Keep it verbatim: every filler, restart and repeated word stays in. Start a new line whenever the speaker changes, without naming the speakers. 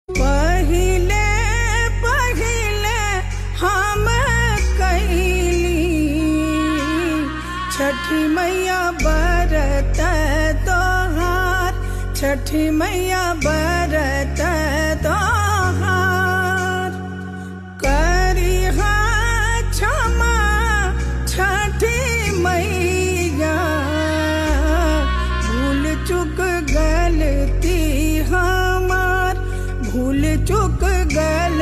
पहिले पहिले हम कैली छठी मैया बरत तोहार, छठी मैया बरत तोहार। करिहा क्षमा छठी मैया, भूल चुक गलती हमार, भूल चुक गल